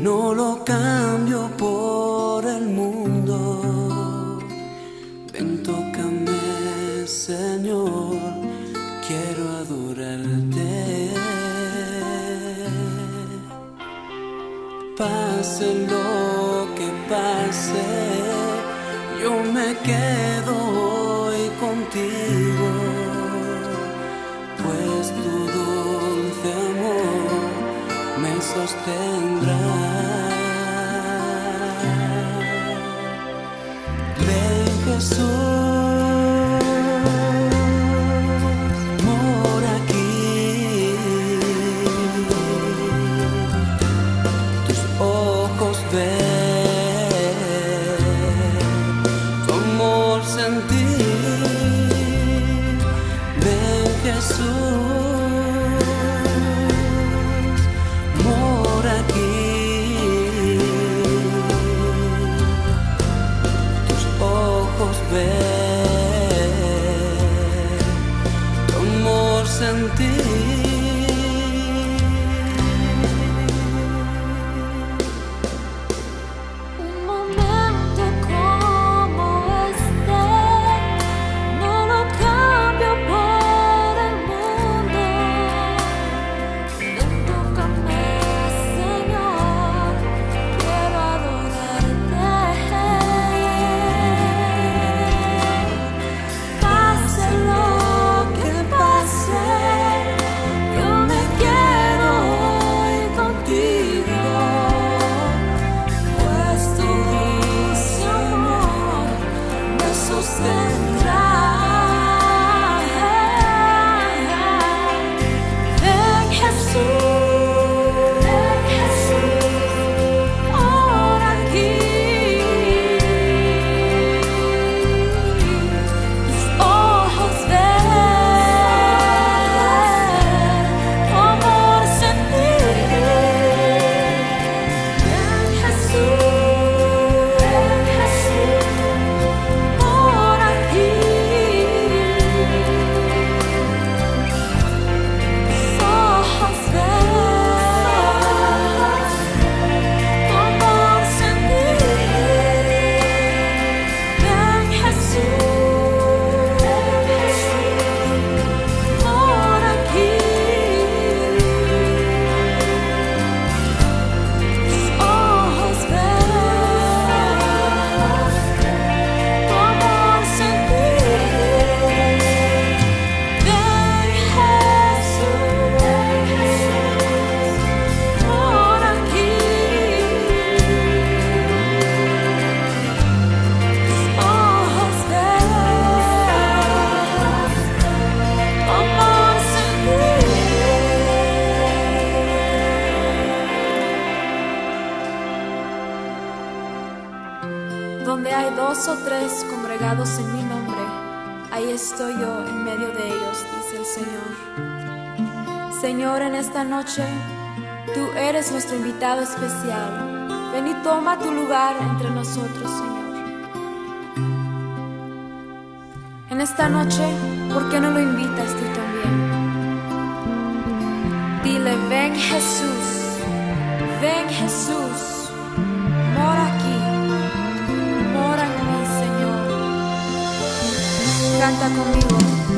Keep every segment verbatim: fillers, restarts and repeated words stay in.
no lo cambio por el mundo. Ven, tócame, Señor, quiero adorarte. Pase lo que pase, yo me quedo hoy contigo, pues tu dulce amor me sostendrá. Ven, Jesús, mora aquí. Tus ojos ven, tu amor sentir. Ven, Jesús, mora aquí. Tus ojos ven, tu amor sentir. Un momento como este no lo cambio por el mundo. Ven, tócame, Señor, quiero adorarte. Pase lo que pase, yo me quedo hoy contigo, pues tu dulce amor me sostendrá. Ven, Jesús, ven, Jesús, ora aquí. Tus ojos ven, tu amor sentir. Ven, Jesús, ven, Jesús, ora aquí. Tus ojos ven, tu amor sentir. Ven, Jesús, ven, Jesús, ora aquí. Tus ojos ven, tu amor sentir. Ven, Jesús, ora aquí. Tus ojos ven, tu amor sentir. Donde hay dos o tres congregados en mi nombre, ahí estoy yo en medio de ellos, dice el Señor. Señor, en esta noche, tú eres nuestro invitado especial. Ven y toma tu lugar entre nosotros, Señor. En esta noche, ¿por qué no lo invitas tú también? Dile, ven, Jesús, ven, Jesús, mora aquí, mora en mí, Señor. Canta conmigo.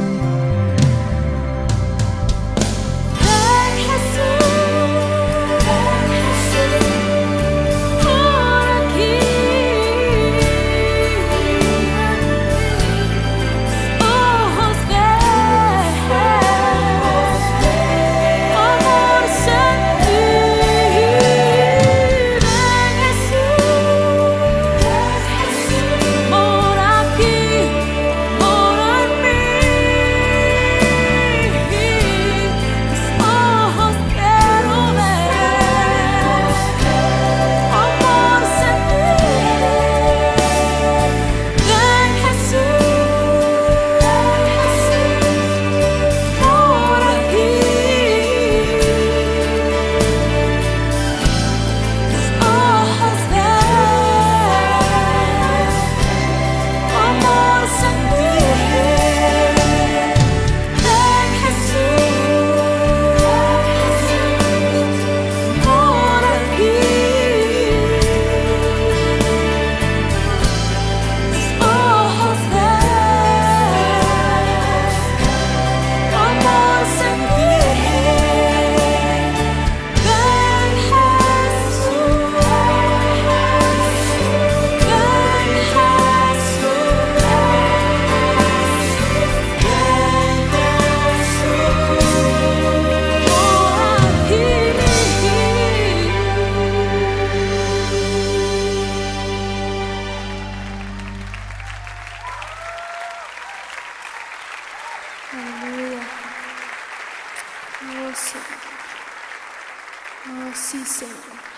Ven, Jesús, ven, Jesús, mora aquí. Tus ojos ven, amor sentir. Ven, Jesús, mora aquí, mora en mí. Oh, Señor. Oh, sí, Señor.